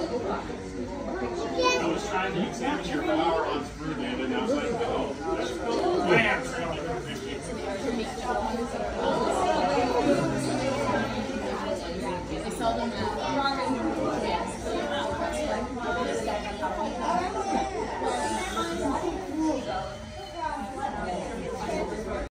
I was trying to examine your flower on through then, and I was like, oh, that's cool.